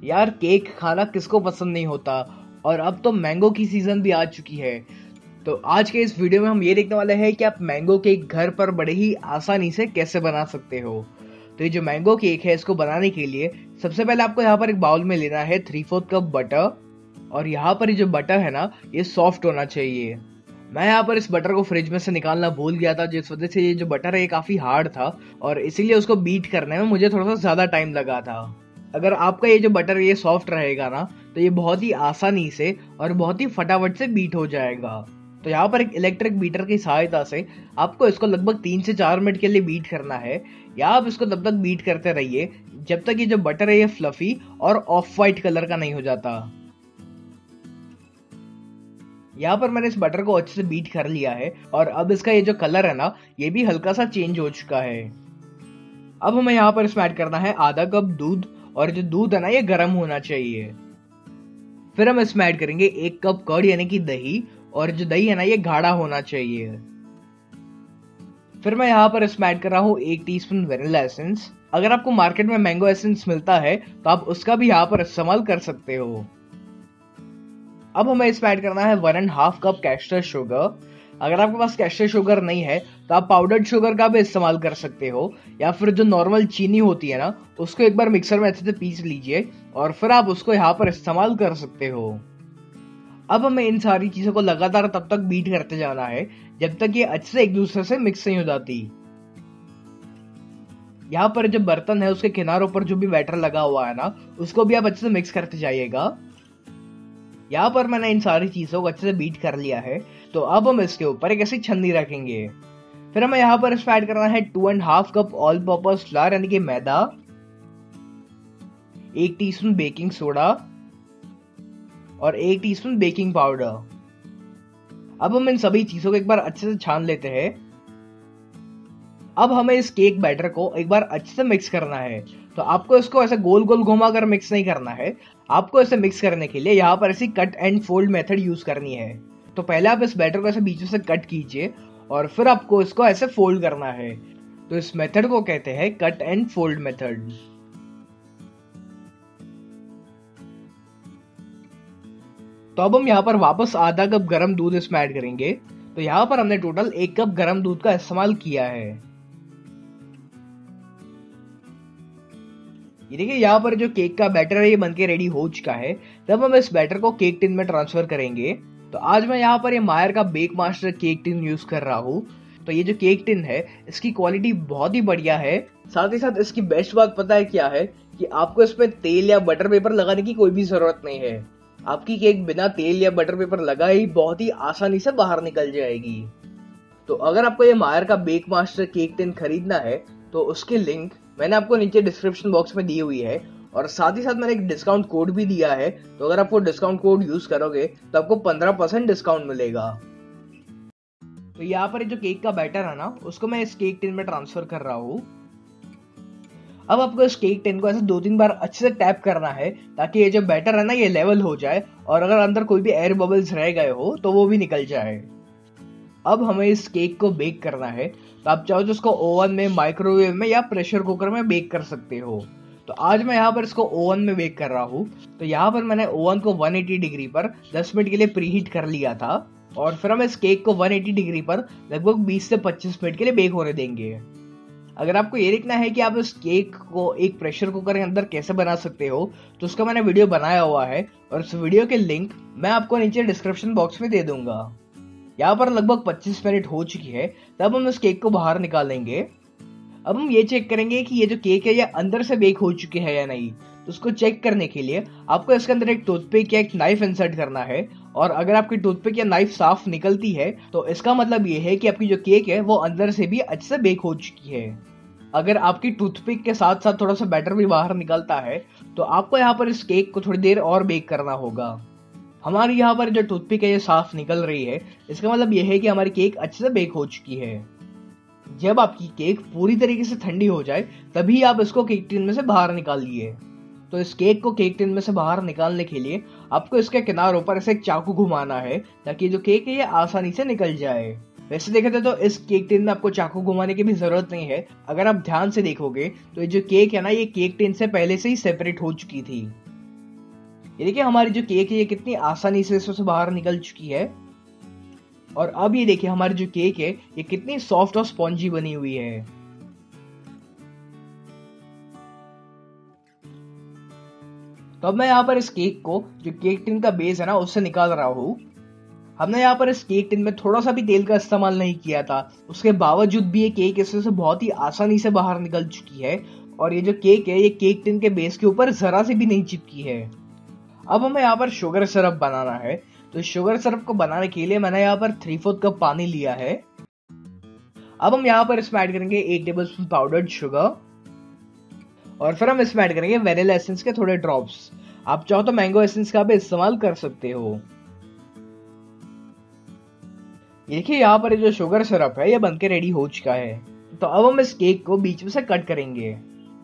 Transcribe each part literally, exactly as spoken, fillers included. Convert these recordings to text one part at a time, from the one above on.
यार केक खाना किसको पसंद नहीं होता। और अब तो मैंगो की सीजन भी आ चुकी है। तो आज के इस वीडियो में हम ये देखने वाले हैं कि आप मैंगो केक घर पर बड़े ही आसानी से कैसे बना सकते हो। तो ये जो मैंगो केक है इसको बनाने के लिए सबसे पहले आपको यहाँ पर एक बाउल में लेना है थ्री फोर्थ कप बटर। और यहाँ पर ये जो बटर है ना ये सॉफ्ट होना चाहिए। मैं यहाँ पर इस बटर को फ्रिज में से निकालना भूल गया था, जिस वजह से ये जो बटर है ये काफी हार्ड था और इसीलिए उसको बीट करने में मुझे थोड़ा सा ज्यादा टाइम लगा था। अगर आपका ये जो बटर ये सॉफ्ट रहेगा ना तो ये बहुत ही आसानी से और बहुत ही फटाफट से बीट हो जाएगा। तो यहाँ पर एक इलेक्ट्रिक बीटर की सहायता से आपको इसको लगभग तीन से चार मिनट के लिए बीट करना है, या आप इसको तब तक बीट करते रहिए जब तक ये जो बटर है ये फ्लफी और ऑफ वाइट कलर का नहीं हो जाता। यहाँ पर मैंने इस बटर को अच्छे से बीट कर लिया है और अब इसका ये जो कलर है ना ये भी हल्का सा चेंज हो चुका है। अब हमें यहाँ पर इसमें ऐड करना है आधा कप दूध, और जो दूध है ना ये गर्म होना चाहिए। फिर हम इसमें ऐड करेंगे एक कप कर्ड यानी कि दही, और जो दही है ना ये गाढ़ा होना चाहिए। फिर मैं यहाँ पर इसमें ऐड कर रहा हूँ एक टीस्पून वेनिला एसेंस। अगर आपको मार्केट में मैंगो एसेंस मिलता है तो आप उसका भी यहाँ पर इस्तेमाल कर सकते हो। अब हमें इसमें ऐड करना है one and half cup caster sugar. अगर आपके पास कैस्टर शुगर नहीं है तो आप पाउडर्ड शुगर का भी इस्तेमाल कर सकते हो, या फिर जो नॉर्मल चीनी होती है ना उसको एक बार मिक्सर में अच्छे से पीस लीजिए और फिर आप उसको यहाँ पर इस्तेमाल कर सकते हो। अब हमें इन सारी चीजों को लगातार तब तक बीट करते जाना है जब तक ये अच्छे से एक दूसरे से मिक्स नहीं हो जाती। यहाँ पर जो बर्तन है उसके किनारों पर जो भी बैटर लगा हुआ है ना उसको भी आप अच्छे से मिक्स करते जाइएगा। यहाँ पर मैंने इन सारी चीजों को अच्छे से बीट कर लिया है। तो अब हम इसके ऊपर एक ऐसी छन्नी रखेंगे। फिर हमें यहाँ पर इसमें ऐड करना है two and half cup all purpose flour यानी कि मैदा, एक टीस्पून बेकिंग सोडा और एक टीस्पून बेकिंग पाउडर। अब हम इन सभी चीजों को एक बार अच्छे से छान लेते हैं। अब हमें इस केक बैटर को एक बार अच्छे से मिक्स करना है। तो आपको इसको ऐसे गोल गोल घुमाकर मिक्स नहीं करना है, आपको ऐसे मिक्स करने के लिए यहाँ पर ऐसी cut and fold method use करनी है। तो पहले आप इस बैटर को ऐसे बीच से कट कीजिए और फिर आपको इसको ऐसे फोल्ड करना है। तो इस मेथड को कहते हैं कट एंड फोल्ड मेथड। तो अब हम यहाँ पर वापस आधा कप गरम दूध इसमें ऐड करेंगे। तो यहाँ पर हमने टोटल एक कप गरम दूध का इस्तेमाल किया है। ये देखिए यहाँ पर जो केक का बैटर है ये बनके रेडी हो चुका है। तब हम इस बैटर को केक टिन में ट्रांसफर करेंगे। तो आज मैं यहाँ पर ये मायर का bake master cake tin use कर रहा हूँ। तो ये जो केक टिन है इसकी क्वालिटी बहुत ही बढ़िया है। साथ ही साथ इसकी बेस्ट बात पता है क्या है कि आपको इसमें तेल या बटर पेपर लगाने की कोई भी जरूरत नहीं है। आपकी केक बिना तेल या बटर पेपर लगाए ही बहुत ही आसानी से बाहर निकल जाएगी। तो अगर आपको ये मायर का बेक मास्टर केक टिन खरीदना है तो उसकी लिंक मैंने आपको नीचे डिस्क्रिप्शन बॉक्स में दी हुई है, और साथ ही साथ मैंने एक डिस्काउंट कोड भी दिया है। तो अगर आप वो डिस्काउंट कोड यूज करोगे तो आपको पंद्रह परसेंट डिस्काउंट मिलेगा। तो यहाँ पर जो केक का बैटर है ना उसको मैं इस केक टिन में ट्रांसफर कर रहा हूँ। अब आपको इस केक टिन को ऐसे दो तीन बार अच्छे से टैप करना है ताकि ये जो बैटर है ना ये लेवल हो जाए, और अगर अंदर कोई भी एयर बबल्स रह गए हो तो वो भी निकल जाए। अब हमें इस केक को बेक करना है। तो आप चाहो तो इसको ओवन में, माइक्रोवेव में या प्रेशर कुकर में बेक कर सकते हो। तो आज मैं यहाँ पर इसको ओवन में बेक कर रहा हूँ। तो यहाँ पर मैंने ओवन को एक सौ अस्सी डिग्री पर दस मिनट के लिए प्रीहीट कर लिया था, और फिर हम इस केक को एक सौ अस्सी डिग्री पर लगभग बीस से पच्चीस मिनट के लिए बेक होने देंगे। अगर आपको ये देखना है कि आप इस केक को एक प्रेशर कुकर के अंदर कैसे बना सकते हो तो उसका मैंने वीडियो बनाया हुआ है, और इस वीडियो के लिंक मैं आपको नीचे डिस्क्रिप्शन बॉक्स में दे दूंगा। यहाँ पर लगभग पच्चीस मिनट हो चुकी है। तब हम इस केक को बाहर निकालेंगे। अब हम ये चेक करेंगे कि ये जो केक है ये अंदर से बेक हो चुके हैं या नहीं। तो उसको चेक करने के लिए आपको इसके अंदर एक टूथपिक या एक नाइफ इंसर्ट करना है, और अगर आपकी टूथपिक या नाइफ साफ निकलती है तो इसका मतलब ये है कि आपकी जो केक है वो अंदर से भी अच्छे से बेक हो चुकी है। अगर आपकी टूथपिक के साथ साथ थोड़ा सा बैटर भी बाहर निकलता है तो आपको यहाँ पर इस केक को थोड़ी देर और बेक करना होगा। हमारी यहाँ पर जो टूथपिक है ये साफ निकल रही है, इसका मतलब ये है कि हमारी केक अच्छे से बेक हो चुकी है। जब आपकी केक पूरी तरीके से ठंडी हो जाए तभी आप इसको केक टिन में से बाहर निकालिए। तो इस केक को केक टिन में से बाहर निकालने के लिए आपको इसके किनारों पर ऐसे एक चाकू घुमाना है ताकि जो केक है ये आसानी से निकल जाए। वैसे देखे तो इस केक टिन में आपको चाकू घुमाने की भी जरूरत नहीं है। अगर आप ध्यान से देखोगे तो ये जो केक है ना ये केक टिन से पहले से ही सेपरेट हो चुकी थी। ये देखिए हमारी जो केक है ये कितनी आसानी से इसमें से बाहर निकल चुकी है। और अब ये देखिए हमारी जो केक है ये कितनी सॉफ्ट और स्पॉन्जी बनी हुई है। तो अब मैं यहाँ पर इस केक को, जो केक टिन का बेस है ना, उससे निकाल रहा हूँ। हमने यहाँ पर इस केक टिन में थोड़ा सा भी तेल का इस्तेमाल नहीं किया था, उसके बावजूद भी ये केक इसमें से बहुत ही आसानी से बाहर निकल चुकी है। और ये जो केक है ये केक टिन के बेस के ऊपर जरा से भी नहीं चिपकी है। अब हमें यहाँ पर शुगर सिरप बनाना है। तो शुगर सिरप को बनाने के लिए मैंने यहाँ पर थ्री फोर्थ कप पानी लिया है। अब हम यहाँ पर इसमें ऐड करेंगे eight tablespoon powdered sugar, और फिर हम इसमें ऐड करेंगे वेनिला एसेंस के थोड़े ड्रॉप्स। आप चाहो तो मैंगो एसेंस का भी इस्तेमाल कर सकते हो। देखिए यहाँ पर जो शुगर सिरप है ये बनके रेडी हो चुका है। तो अब हम इस केक को बीच में से कट करेंगे।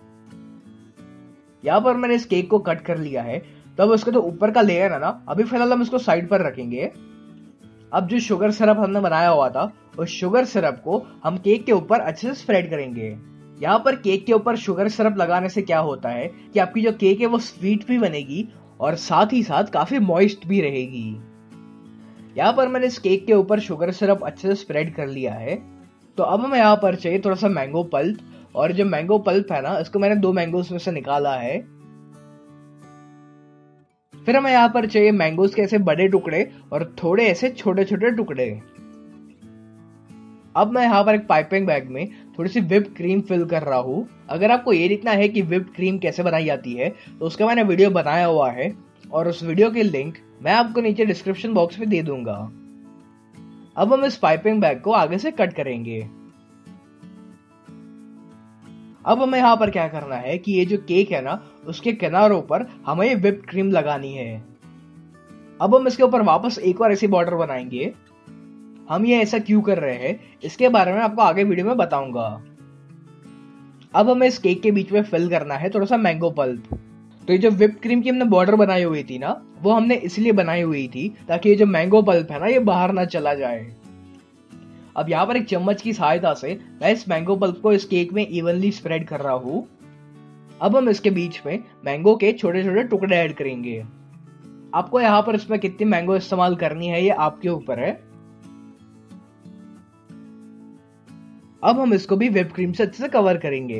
यहाँ पर मैंने इस केक को कट कर लिया है। तो अब उसका जो ऊपर का लेयर है ना, अभी फिलहाल हम इसको साइड पर रखेंगे। अब जो शुगर सिरप हमने बनाया हुआ था उस शुगर सिरप को हम केक के ऊपर अच्छे से स्प्रेड करेंगे। यहाँ पर केक के ऊपर शुगर सिरप लगाने से क्या होता है कि आपकी जो केक है वो स्वीट भी बनेगी और साथ ही साथ काफी मॉइस्ट भी रहेगी। यहाँ पर मैंने इस केक के ऊपर शुगर सिरप अच्छे से स्प्रेड कर लिया है। तो अब हमें यहाँ पर चाहिए थोड़ा सा मैंगो पल्प, और जो मैंगो पल्प है ना, इसको मैंने दो मैंगोस में से निकाला है। फिर हमें यहाँ पर चाहिए मैंगोस के ऐसे बड़े टुकड़े और थोड़े ऐसे छोटे छोटे टुकड़े। अब मैं यहाँ पर एक पाइपिंग बैग में थोड़ी सी व्हिप्ड क्रीम फिल कर रहा हूँ। अगर आपको ये देखना है कि व्हिप्ड क्रीम कैसे बनाई जाती है तो उसका मैंने वीडियो बनाया हुआ है, और उस वीडियो की लिंक मैं आपको नीचे डिस्क्रिप्शन बॉक्स में दे दूंगा। अब हम इस पाइपिंग बैग को आगे से कट करेंगे। अब हमें यहाँ पर क्या करना है कि ये जो केक है ना, उसके किनारों पर हमें व्हिप्ड क्रीम लगानी है। अब हम इसके ऊपर वापस एक और ऐसी बॉर्डर बनाएंगे। हम ये ऐसा क्यों कर रहे हैं इसके बारे में आपको आगे वीडियो में बताऊंगा। अब हमें इस केक के बीच में फिल करना है थोड़ा सा मैंगो पल्प। तो ये जो व्हिप्ड क्रीम की हमने बॉर्डर बनाई हुई थी ना, वो हमने इसलिए बनाई हुई थी ताकि ये जो मैंगो पल्प है ना ये बाहर ना चला जाए। अब यहाँ पर एक चम्मच की सहायता से मैं इस मैंगो पल्प को इस केक में इवनली स्प्रेड कर रहा हूँ। अब हम इसके बीच में मैंगो के छोटे छोटे टुकड़े ऐड करेंगे। आपको यहाँ पर इसमें कितनी मैंगो इस्तेमाल करनी है ये आपके ऊपर है। अब हम इसको भी व्हिप्ड क्रीम से अच्छे से कवर करेंगे।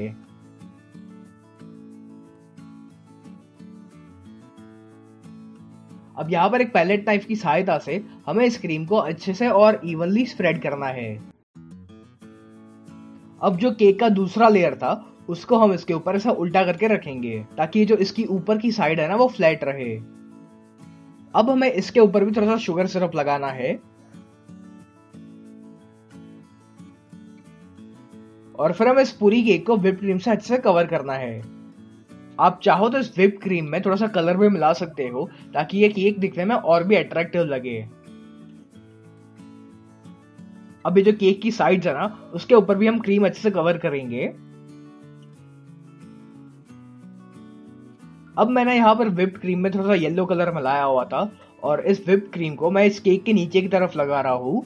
अब यहाँ पर एक पैलेट नाइफ की सहायता से हमें इस क्रीम को अच्छे से और इवनली स्प्रेड करना है। अब जो केक का दूसरा लेयर था उसको हम इसके ऊपर ऐसा उल्टा करके रखेंगे ताकि जो इसकी ऊपर की साइड है ना वो फ्लैट रहे। अब हमें इसके ऊपर भी थोड़ा सा शुगर सिरप लगाना है, और फिर हमें इस पूरी केक को व्हिप्ड क्रीम से अच्छे से कवर करना है। आप चाहो तो इस व्हिप्ड क्रीम में थोड़ा सा कलर भी मिला सकते हो ताकि ये केक दिखने में और भी अट्रैक्टिव लगे। अब ये जो केक की साइड्स है ना उसके ऊपर भी हम क्रीम अच्छे से कवर करेंगे। अब मैंने यहाँ पर व्हिप्ड क्रीम में थोड़ा सा येलो कलर मिलाया हुआ था, और इस व्हिप्ड क्रीम को मैं इस केक के नीचे की तरफ लगा रहा हूँ।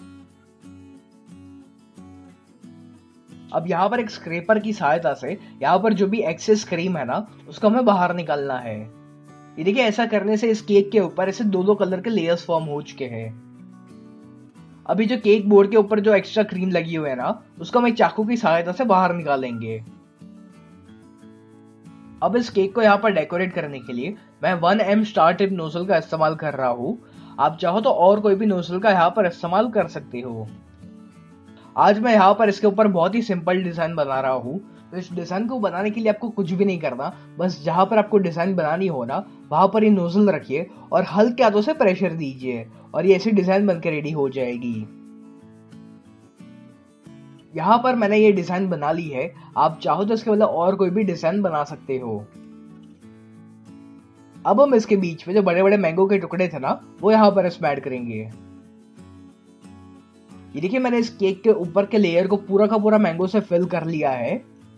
अब यहाँ पर एक स्क्रैपर की सहायता से यहाँ पर जो भी एक्सेस क्रीम है ना उसको हमें बाहर निकालना है। ये देखिए ऐसा करने से इस केक के ऊपर ऐसे दो दो कलर के लेयर्स फॉर्म हो चुके हैं। अभी जो केक बोर्ड के ऊपर जो एक्स्ट्रा क्रीम लगी हुई है ना उसको हम एक चाकू की सहायता से बाहर निकालेंगे। अब इस केक को यहाँ पर डेकोरेट करने के लिए मैं one M star tip nozzle का इस्तेमाल कर रहा हूँ। आप चाहो तो और कोई भी नोजल का यहाँ पर इस्तेमाल कर सकते हो। आज मैं यहाँ पर इसके ऊपर बहुत ही सिंपल डिजाइन बना रहा हूँ। तो इस डिजाइन को बनाने के लिए आपको कुछ भी नहीं करना, बस जहां पर आपको डिजाइन बनानी हो ना वहां पर ये नोजल रखिए और हल्के हाथों से प्रेशर दीजिए और ये ऐसी डिजाइन बनकर रेडी हो जाएगी। यहाँ पर मैंने ये डिजाइन बना ली है। आप चाहो तो इसके बदले और कोई भी डिजाइन बना सकते हो। अब हम इसके बीच में जो बड़े बड़े मैंगो के टुकड़े थे ना वो यहाँ पर इसमें ऐड करेंगे। ये देखिए मैंने इस केक के ऊपर के लेयर को पूरा का पूरा मैंगो से फिल कर लिया है।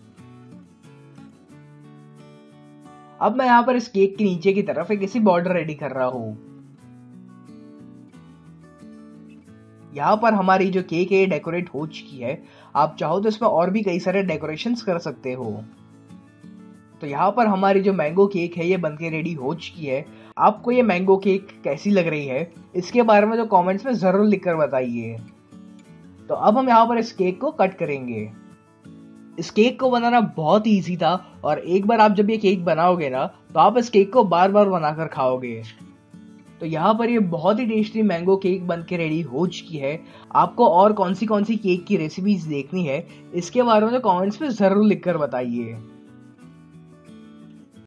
अब मैं यहाँ पर इस केक के नीचे की तरफ एक ऐसी बॉर्डर रेडी कर रहा हूँ। यहाँ पर हमारी जो केक है डेकोरेट हो चुकी है। आप चाहो तो इसमें और भी कई सारे डेकोरेशंस कर सकते हो। तो यहाँ पर हमारी जो मैंगो केक है ये बनके रेडी हो चुकी है। आपको ये मैंगो केक कैसी लग रही है इसके बारे में जो कमेंट्स में ज़रूर लिखकर बताइए। तो अब हम यहाँ पर इस केक को कट करेंगे। इस केक को बनाना बहुत ही ईजी था और एक बार आप जब ये केक बनाओगे ना तो आप इस केक को बार बार बनाकर खाओगे। तो यहाँ पर ये बहुत ही टेस्टी मैंगो केक बन के रेडी हो चुकी है। आपको और कौन सी कौन सी केक की रेसिपीज देखनी है इसके बारे में तो कमेंट्स में ज़रूर लिखकर बताइए।